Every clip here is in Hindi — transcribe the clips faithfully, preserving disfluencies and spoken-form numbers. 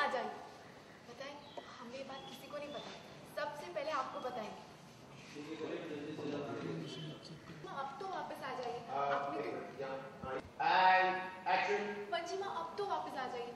आ जाइए। बताएं, हमें ये बात किसी को नहीं पता, सबसे पहले आपको बताएंगे। अब तो वापस आ जाइए। आपने तो मंजिमा अब तो वापस आ जाइए।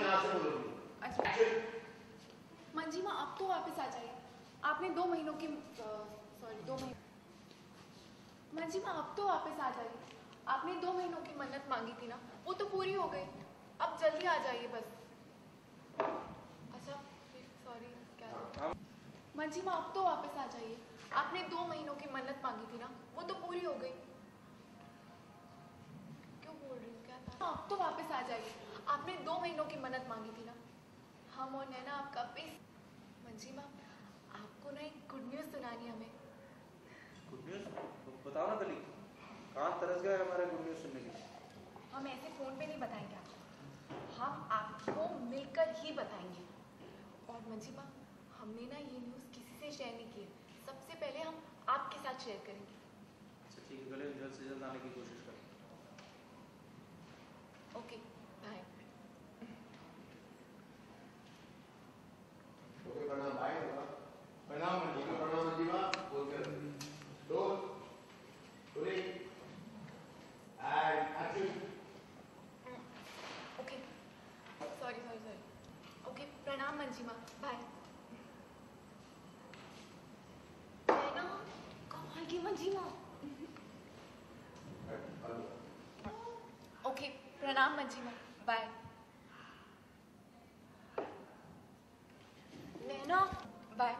मंजिमा अब तो वापस आ जाइए। आपने दो महीनों की सॉरी दो महीने मंजिमा अब तो वापस आ जाइए। आपने दो महीनों की मन्नत मांगी थी ना, वो तो पूरी हो गई। अब जल्दी आ जाइए बस। अच्छा सॉरी क्या मंजिमा अब तो वापस आ जाइए। आपने दो महीनों की मन्नत मांगी थी ना, वो तो पूरी हो गई। क्यों बोल रही हूँ, क्या था? अब तो वापस आ जाइए। आपने दो महीनों की मन्नत मांगी थी ना, हम और नैना आपका पीस। मंजिमा आपको ना एक गुड न्यूज़ सुनानी हमें। Good news? बताओ ना कली, कान तरस गया है हमारे गुड न्यूज़ सुनने की। हम ऐसे फोन पे नहीं बताएंगे आपको, हम आपको मिलकर ही बताएंगे। और मंजिमा हमने ना ये न्यूज़ किसी से शेयर नहीं की है, सबसे पहले हम आपके साथ शेयर करेंगे। अच्छा ठीक है, गले जल्द से जल्द आने की कोशिश करें। Okay bye. ओके प्रणाम भाई। प्रणाम मंजिमा। प्रणाम मंजिमा। बोल कर दो three and action. Okay sorry sorry sorry okay प्रणाम मंजिमा, बाय। नैना कब आएगी मंजिमा? ओके प्रणाम मंजिमा, बाय। नैना बाय।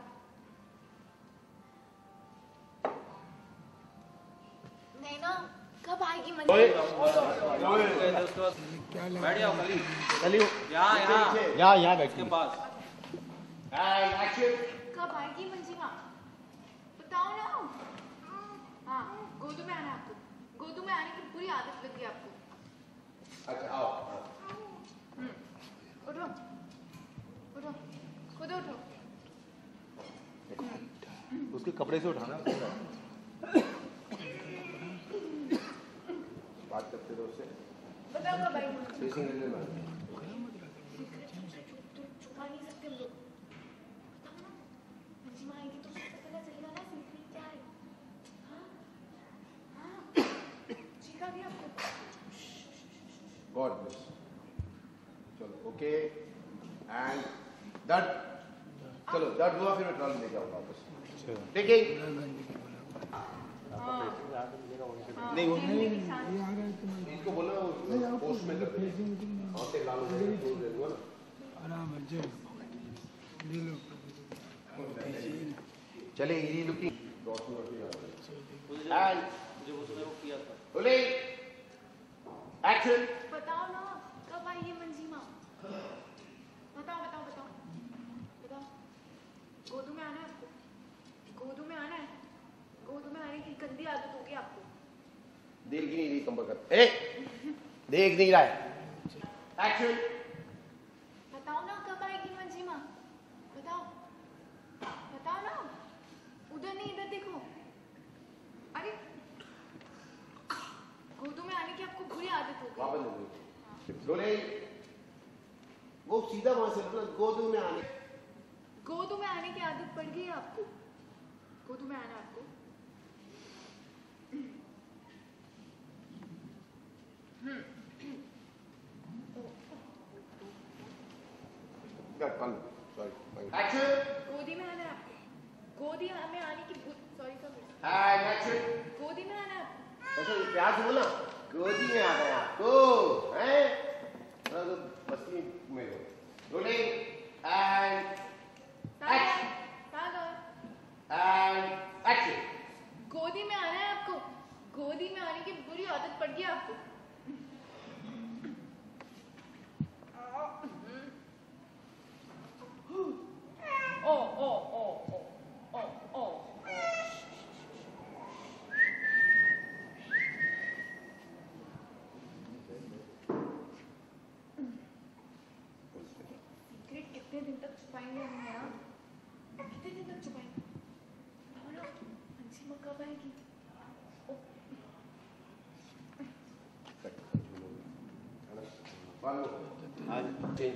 नैना कब आएगी मंजिमा? बैठ जाओ कली। कली यहाँ यहाँ यहाँ यहाँ बैठ के पास। And action. कब आएगी मंजिमा? बताओ ना। हाँ गोदू में आना है आपको, गोदू में आने की पूरी आदत लग गई आपको। अच्छा आओ। उठो उठो खुद उठो। उसके कपड़े से उठाना। बात करते रहो उससे। बताओ कब आएगी? फेसिंग ले लेना। छुपा नहीं सकते हम लोग। बताओ ना मंजिमा आएगी तो सबको पता चलेगा ना सीक्रेट क्या है। हाँ हाँ चीखा भी आपको। God bless. चलो ओके एंड दैट चलो दैट हुआ, फिर मैं ट्रॉली लेके आऊंगा वापस। टेकिंग नहीं वो नहीं इसको बोलो पोस्ट में कर दे। और से लालो से बोल दे ना आराम से ले लो। चले इजी लुकिंग एंड जो उसने वो किया था। बोले एक्शन। बताओ ना कब आएगी मंजिमा? बताओ बताओ बताओ बताओ। गोदू में आना है आपको, गोदू में आना है। गोदू में आने की गंदी आदत होगी आपको। दिल की नहीं रही कंबर कर ए देख नहीं रहा है। एक्शन। बताओ ना कब आएगी मंजिमा? बताओ बताओ ना। उधर नहीं इधर देखो। अरे गोदू में आने की आपको बुरी आदत होगी। वापस ले बोले वो सीधा वहां से मतलब गोदू में आने। गोदू में आने की आदत पड़ गई है आपको। गोदू में आना आपको। एक्शन। गोदी में आना है आपको, गोदी में आने की सॉरी सॉरी एंड एक्शन। गोदी में आना है आपको। ऐसा प्यार से बोला गोदी में आ गया तो हैं थोड़ा तो मस्ती में हो। Rolling and action Sagar and action. गोदी में आना है आपको, गोदी में आने की बुरी आदत पड़ गई आपको। ओ ओ ओ ओ ओ ओ सीक्रेट कितने दिन तक छुपाएंगे हम यार? कितने दिन तक छुपाएंगे? मंजिमा कब आएगी? आज